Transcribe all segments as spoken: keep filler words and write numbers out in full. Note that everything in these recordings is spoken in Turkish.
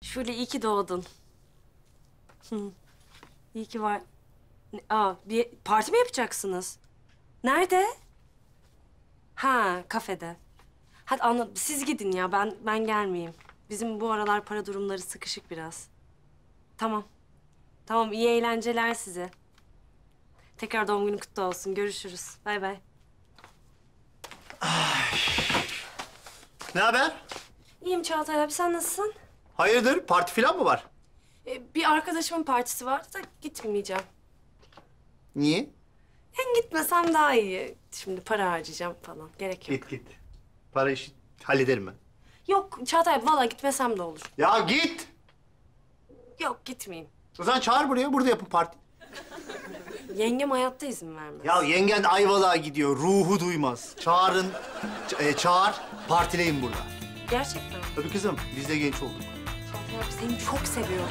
Şule iyi ki doğdun. Hı. İyi ki var. Ne- Aa, bir parti mi yapacaksınız? Nerede? Ha, kafede. Hadi anladım. Siz gidin ya. Ben ben gelmeyeyim. Bizim bu aralar para durumları sıkışık biraz. Tamam. Tamam, iyi eğlenceler size. Tekrar doğum günü kutlu olsun. Görüşürüz. Bay bay. Ne haber? İyiyim Çağatay abi. Sen nasılsın? Hayırdır? Parti falan mı var? Ee, bir arkadaşımın partisi vardı da gitmeyeceğim. Niye? Ben gitmesem daha iyi. Şimdi para harcayacağım falan. Gerek yok. Git git. Para işi hallederim ben. Yok Çağatay abi, vallahi gitmesem de olur. Ya git! Yok, gitmeyeyim. O zaman çağır buraya, burada yapın parti. Yengem hayatta izin vermez. Ya yengen Ayvalık'a gidiyor, ruhu duymaz. Çağırın, ç- e, çağır, partileyin burada. Gerçekten. Tabii kızım, biz de genç olduk. Çağatay abi, seni çok seviyorum.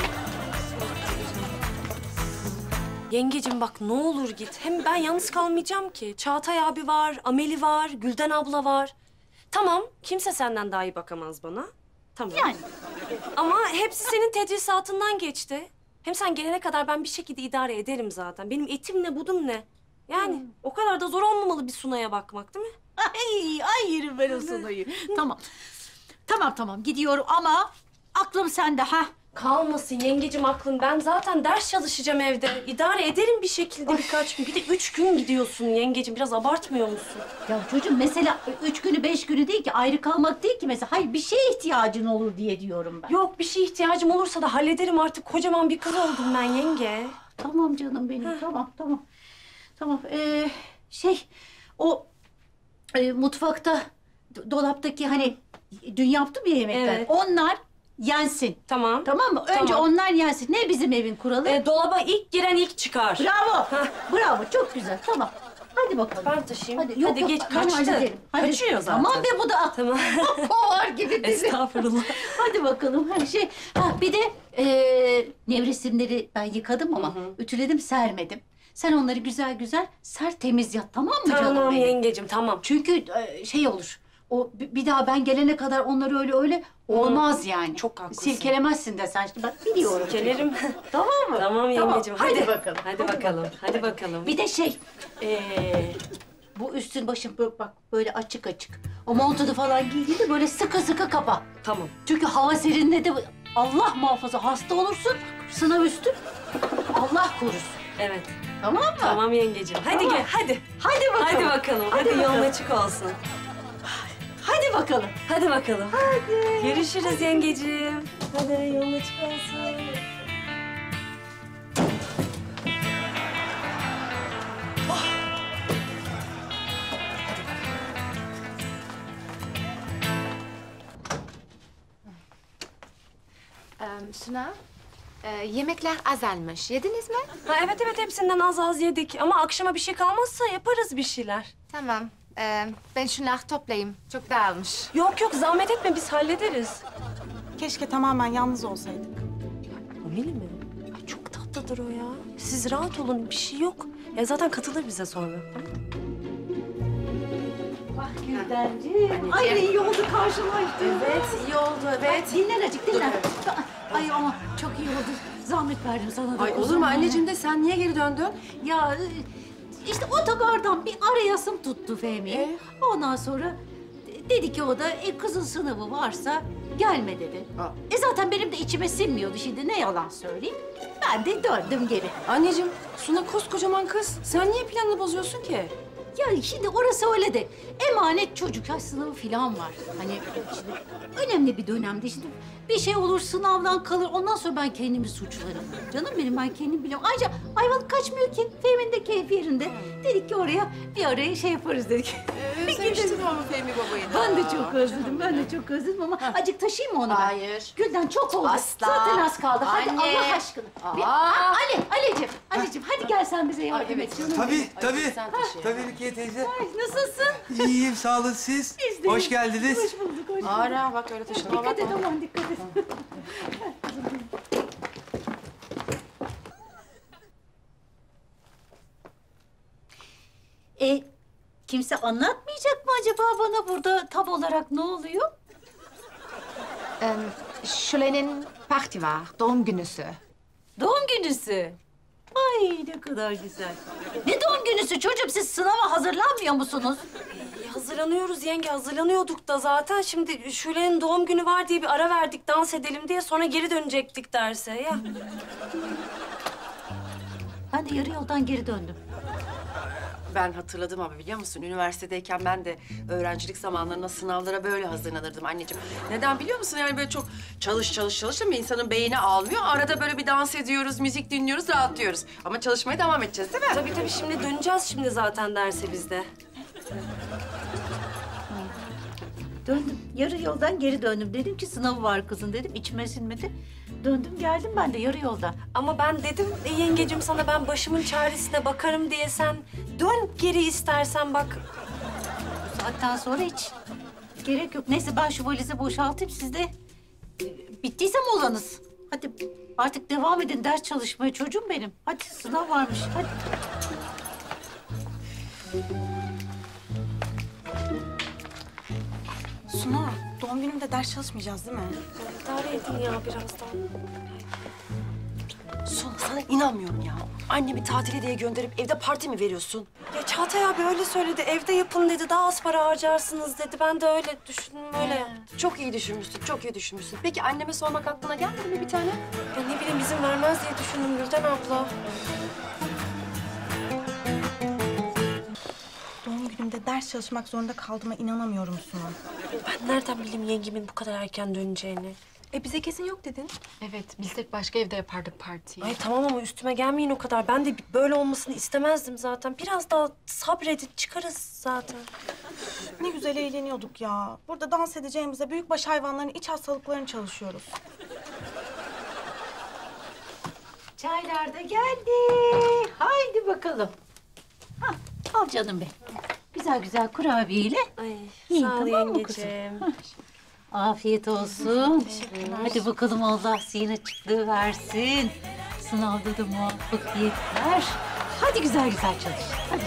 Yengecim bak, ne olur git. Hem ben yalnız kalmayacağım ki. Çağatay abi var, Ameli var, Gülden abla var. Tamam, kimse senden daha iyi bakamaz bana. Tamam. Yani. Ama hepsi senin tedrisatından geçti. Hem sen gelene kadar ben bir şekilde idare ederim zaten. Benim etim ne, budum ne? Yani Hmm. o kadar da zor olmamalı bir Sunay'a bakmak, değil mi? Ay, ay yerim ben o Sunay'ı. Tamam. Tamam tamam gidiyorum ama aklım sende ha. Kalmasın yengecim aklın. Ben zaten ders çalışacağım evde. İdare ederim bir şekilde birkaç gün. Bir de üç gün gidiyorsun yengecim. Biraz abartmıyor musun? Ya çocuğum mesela üç günü beş günü değil ki ayrı kalmak değil ki mesela. Hayır bir şeye ihtiyacın olur diye diyorum ben. Yok, bir şeye ihtiyacım olursa da hallederim artık. Kocaman bir kız oldum ben yenge. Tamam canım benim tamam tamam. Tamam ee, şey o e, mutfakta do- dolaptaki hani dün yaptım ya yemekler. Evet. Onlar yensin. Tamam. Tamam mı? Önce Tamam. onlar yensin. Ne bizim evin kuralı? E, dolaba ilk giren ilk çıkar. Bravo. Bravo. Çok güzel. Tamam. Hadi bakalım. Ben taşıyayım. Hadi, yok, Hadi yok, geç, ben kaçtı. hallederim. Hadi. Kaçıyor zaten. Tamam be bu da. Tamam. Kovar gibi dizi. Estağfurullah. Hadi bakalım her şey. Ha bir de e, nevresimleri ben yıkadım ama ütüledim sermedim. Sen onları güzel güzel ser temiz yat tamam mı canım Tamam benim? yengecim, tamam. Çünkü e, şey olur. O bi- bir daha ben gelene kadar onları öyle öyle olmaz yani. Çok haklısın. Silkelemezsin de sen. Bak biliyorum. Silkelerim. Tamam mı? Tamam yengecim. Hadi, Hadi, bakalım. Hadi bakalım. Hadi bakalım. Bir de şey, ee, bu üstün başın böyle bak böyle açık açık. O montunu falan giydiğinde böyle sıkı sıkı kapa. Tamam. Çünkü hava serinledi. Allah muhafaza hasta olursun. Sınav üstü. Allah korusun. Evet. Tamam mı? Tamam yengecim. Hadi Tamam. gel, hadi. Hadi bakalım. Hadi bakalım. Hadi, Hadi yolun bakalım. açık olsun. Hadi bakalım. Hadi bakalım. Hadi. Görüşürüz yengecim. Hadi yolun açık olsun. Ee, Suna, e, yemekler azalmış. Yediniz mi? Ha, evet evet, hepsinden az az yedik. Ama akşama bir şey kalmazsa yaparız bir şeyler. Tamam. Ee, ben şunları toplayayım. Çok dağılmış. Yok yok, zahmet etme, biz hallederiz. Keşke tamamen yalnız olsaydık. Ameli mi? Ay, çok tatlıdır o ya. Siz rahat olun, bir şey yok. Ya zaten katılır bize sonra. Bak Güldenciğim. Ay ne iyi oldu karşılaştık. Evet, iyi oldu, evet. Dinlen azıcık dinlen. Ay ama çok iyi oldu. Zahmet verdim sana da. Ay olur kuzum mu benim. anneciğim de sen niye geri döndün? Ya e, işte otogardan bir arayasım tuttu Fehmi. Ee? Ondan sonra de- dedi ki o da e, kızın sınavı varsa gelme dedi. E zaten benim de içime sinmiyordu şimdi ne yalan söyleyeyim. Ben de döndüm geri. Anneciğim Suna koskocaman kız. Sen niye planını bozuyorsun ki? Ya şimdi orası öyle de emanet çocuk ya sınavı falan var. Hani şimdi önemli bir dönemde şimdi bir şey olur sınavdan kalır ondan sonra ben kendimi suçlarım. Canım benim ben kendim biliyorum. Ayrıca Ayvalık kaçmıyor ki. Fehmi'nin de keyfi yerinde. Dedik ki oraya bir araya şey yaparız dedik. Özlemiştin ama Fehmi babayı da. Ben de çok özledim. Ben de çok özledim ama acık taşıyayım mı onu ben? Hayır. Gülden çok oldu. Asla. Zaten az kaldı. Hadi Anne. Allah aşkına. Bir- Aa. Aa, Ali, Ali'cim, Ali'cim hadi gel sen bize yardım et canım. Tabii, tabii. Sen taşı. Tabii Rukiye teyze. Ay, nasılsın? İyiyim, sağ olun siz. Biz de Hoş iyiyiz. geldiniz. Hoş bulduk, hoş bulduk. Ara bak öyle taşıma Dikkat et bakma. aman dikkat et. e, kimse anlatmayacak mı acaba bana burada tam olarak ne oluyor? Ee, Şule'nin Parti var, doğum günüsü. Doğum günüsü. Ay ne kadar güzel. Ne doğum günüsü çocuğum? Siz sınava hazırlanmıyor musunuz? E, hazırlanıyoruz yenge, hazırlanıyorduk da zaten. Şimdi Şule'nin doğum günü var diye bir ara verdik, dans edelim diye. Sonra geri dönecektik derse ya. Ben de yarı yoldan geri döndüm. Ben hatırladım ama biliyor musun? Üniversitedeyken ben de öğrencilik zamanlarında sınavlara böyle hazırlanırdım anneciğim. Neden biliyor musun? Yani böyle çok çalış çalış çalış ama insanın beyni almıyor. Arada böyle bir dans ediyoruz, müzik dinliyoruz, rahatlıyoruz. Ama çalışmaya devam edeceğiz değil mi? Tabii tabii, şimdi döneceğiz şimdi zaten derse bizde. Döndüm. Yarı yoldan geri döndüm. Dedim ki sınavı var kızın dedim. İçime sinmedi. Döndüm geldim ben de yarı yolda. Ama ben dedim e, yengecim sana, ben başımın çaresine bakarım diye, sen dön geri istersen bak. Bu saatten sonra hiç gerek yok. Neyse ben şu valizi boşaltayım. Siz de e, bittiyse molanız. Hadi artık devam edin ders çalışmaya çocuğum benim. Hadi sınav varmış. Hadi. Suna, doğum günümde ders çalışmayacağız değil mi? İdare edin ya birazdan. Suna sana inanmıyorum ya. Annemi tatile diye gönderip evde parti mi veriyorsun? Ya Çağatay abi öyle söyledi, evde yapın dedi, daha az para harcarsınız dedi. Ben de öyle düşündüm, öyle yaptım. Çok iyi düşünmüşsün, çok iyi düşünmüşsün. Peki anneme sormak aklına gelmedi mi bir tane? Ya ne bileyim, izin vermez diye düşündüm Gülden abla. Doğum günümde ders çalışmak zorunda kaldığıma inanamıyorum Suna. Ben nereden bileyim yengemin bu kadar erken döneceğini? E bize kesin yok dedin. Evet, bilsek başka evde yapardık partiyi. Ay tamam ama üstüme gelmeyin o kadar. Ben de böyle olmasını istemezdim zaten. Biraz daha sabredin, çıkarız zaten. Ne güzel eğleniyorduk ya. Burada dans edeceğimize büyükbaş hayvanların iç hastalıklarını çalışıyoruz. Çaylar da geldi. Haydi bakalım. Hah, al canım benim. Güzel güzel kurabiyeyle. Ay İyi, sağ ol tamam mı yengeciğim. Afiyet olsun. Hadi bakalım Allah zihin açıklığı versin. Sınavda da muvaffakiyetler. Hadi güzel güzel çalış. Hadi.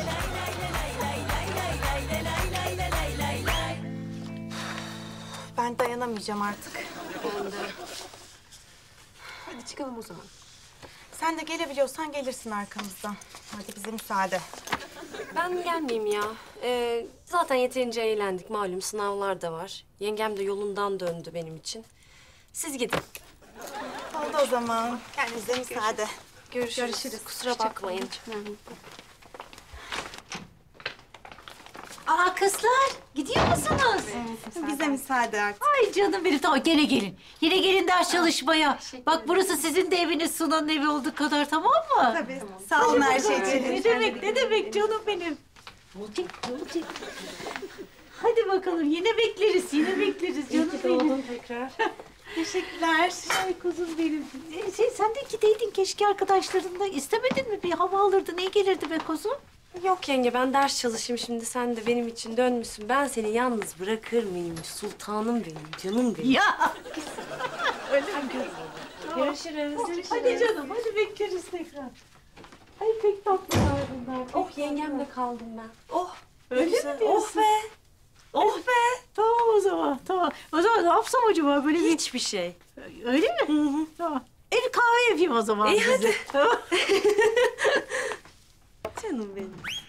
Ben dayanamayacağım artık. Hadi çıkalım o zaman. Sen de gelebiliyorsan gelirsin arkamızdan. Hadi bize müsaade. Ben gelmeyeyim ya. Ee, zaten yeterince eğlendik. Malum sınavlar da var. Yengem de yolundan döndü benim için. Siz gidin. Oldu o zaman. Kendinize müsaade. Görüşürüz. Kusura bakmayın. Aa kızlar gidiyor musunuz? Bize müsaade artık. Ay canım benim. Tamam gene gelin. Yine gelin ders çalışmaya. Bak burası sizin de eviniz, Suna'nın evi olduğu kadar, tamam mı? Tabii. Sağ olun her şey için. Ne demek, ne demek canım benim. Olacak, olacak. Hadi bakalım, yine bekleriz, yine bekleriz canım benim. tekrar. Teşekkürler. Ay kuzum benim. Ee, Şey, sen de gideydin keşke arkadaşlarınla. İstemedin mi? Bir hava alırdın, iyi gelirdi be kuzum. Yok yenge, ben ders çalışayım şimdi. Sen de benim için dönmüşsün. Ben seni yalnız bırakır mıyım? Sultanım benim, canım benim. Ya. Görüşürüz. Hadi canım, hadi bekleriz tekrar. Ay pek tatlılar bunlar. Oh yengemle kaldım ben. Oh. Öyle mi Oh diyorsun? be. Oh be. Tamam o zaman, tamam. O zaman ne yapsam acaba böyle bir... Hiçbir şey. Öyle mi? Hı hı. Tamam. Bir kahve yapayım o zaman İyi, bize. hadi. Tamam. Canım benim.